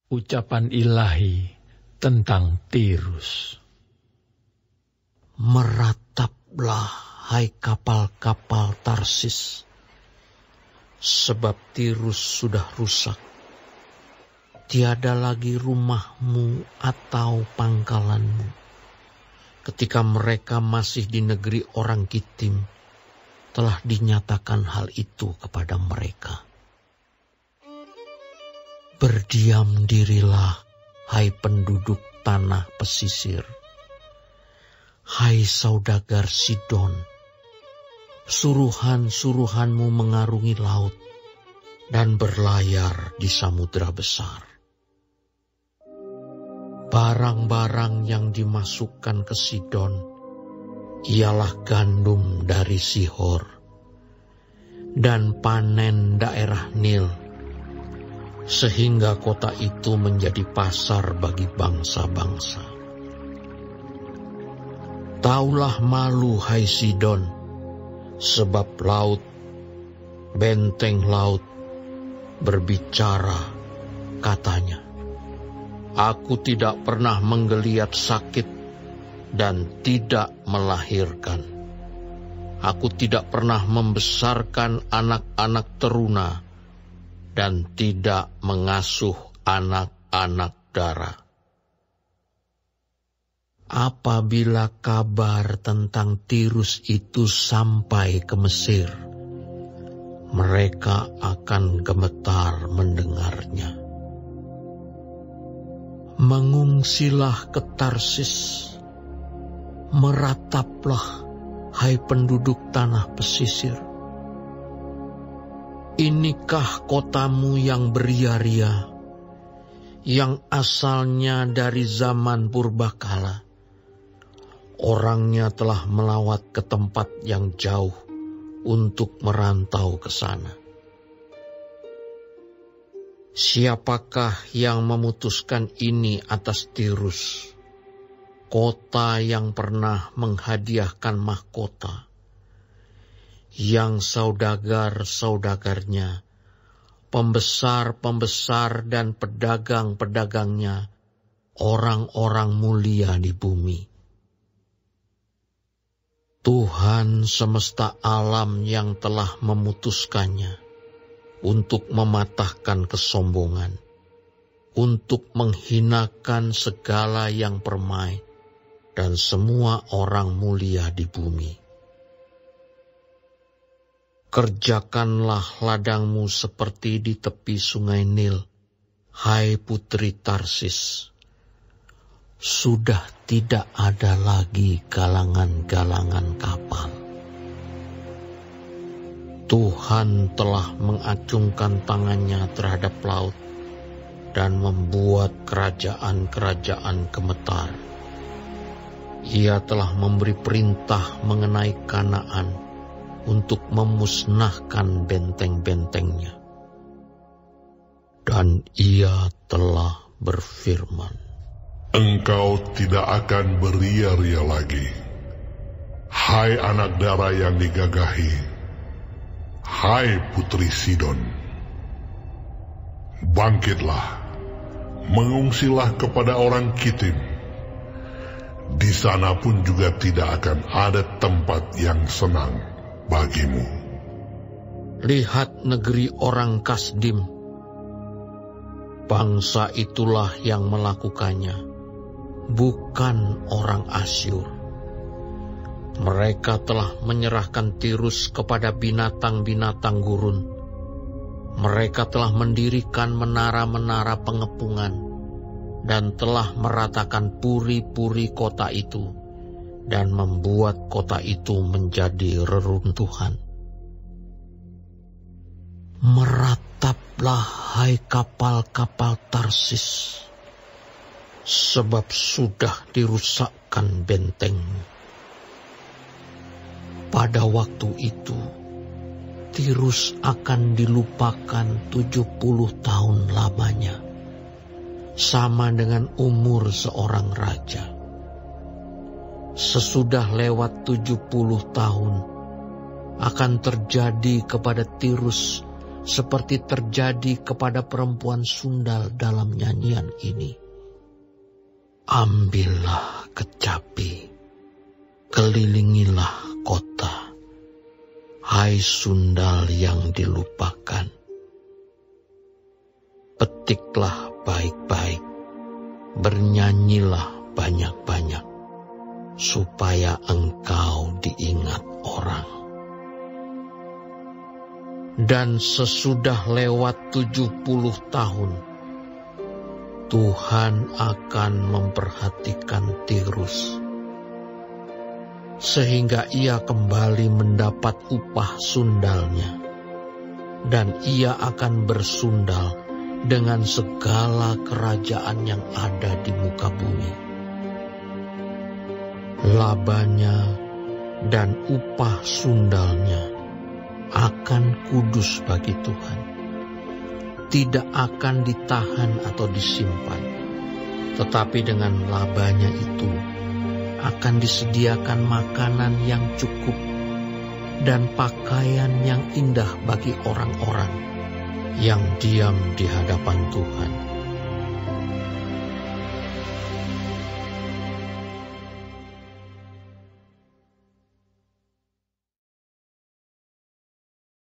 Ucapan ilahi tentang Tirus. Merataplah, hai kapal-kapal Tarsis, sebab Tirus sudah rusak. Tiada lagi rumahmu atau pangkalanmu. Ketika mereka masih di negeri orang Kitim, telah dinyatakan hal itu kepada mereka. Berdiam dirilah, hai penduduk tanah pesisir. Hai saudagar Sidon, suruhan-suruhanmu mengarungi laut dan berlayar di samudra besar. Barang-barang yang dimasukkan ke Sidon ialah gandum dari Sihor dan panen daerah Nil, sehingga kota itu menjadi pasar bagi bangsa-bangsa. Taulah malu, hai Sidon, sebab laut, benteng laut, berbicara, katanya, aku tidak pernah menggeliat sakit dan tidak melahirkan. Aku tidak pernah membesarkan anak-anak teruna dan tidak mengasuh anak-anak dara. Apabila kabar tentang Tirus itu sampai ke Mesir, mereka akan gemetar mendengarnya. Mengungsilah ke Tarsis, merataplah, hai penduduk tanah pesisir. Inikah kotamu yang beria-ria, yang asalnya dari zaman purbakala? Orangnya telah melawat ke tempat yang jauh untuk merantau ke sana. Siapakah yang memutuskan ini atas Tirus, kota yang pernah menghadiahkan mahkota, yang saudagar-saudagarnya, pembesar-pembesar dan pedagang-pedagangnya, orang-orang mulia di bumi? Tuhan semesta alam yang telah memutuskannya untuk mematahkan kesombongan, untuk menghinakan segala yang permai dan semua orang mulia di bumi. Kerjakanlah ladangmu seperti di tepi sungai Nil, hai putri Tarsis. Sudah tidak ada lagi galangan-galangan kapal. Tuhan telah mengacungkan tangannya terhadap laut dan membuat kerajaan-kerajaan gemetar. Ia telah memberi perintah mengenai Kanaan untuk memusnahkan benteng-bentengnya. Dan ia telah berfirman, engkau tidak akan beria-ria lagi, hai anak dara yang digagahi, hai putri Sidon. Bangkitlah, mengungsilah kepada orang Kitim. Di sana pun juga tidak akan ada tempat yang senang bagimu. Lihat negeri orang Kasdim, bangsa itulah yang melakukannya, bukan orang Asyur. Mereka telah menyerahkan Tirus kepada binatang-binatang gurun. Mereka telah mendirikan menara-menara pengepungan dan telah meratakan puri-puri kota itu dan membuat kota itu menjadi reruntuhan. Merataplah, hai kapal-kapal Tarsis, sebab sudah dirusakkan bentengmu. Pada waktu itu, Tirus akan dilupakan 70 tahun lamanya, sama dengan umur seorang raja. Sesudah lewat 70 tahun, akan terjadi kepada Tirus seperti terjadi kepada perempuan sundal dalam nyanyian ini. Ambillah kecapi, kelilingilah kota, hai sundal yang dilupakan. Petiklah baik-baik, bernyanyilah banyak-banyak, supaya engkau diingat orang. Dan sesudah lewat 70 tahun, Tuhan akan memperhatikan Tirus, sehingga ia kembali mendapat upah sundalnya, dan ia akan bersundal dengan segala kerajaan yang ada di muka bumi. Labanya dan upah sundalnya akan kudus bagi Tuhan, tidak akan ditahan atau disimpan, tetapi dengan labanya itu akan disediakan makanan yang cukup dan pakaian yang indah bagi orang-orang yang diam di hadapan Tuhan.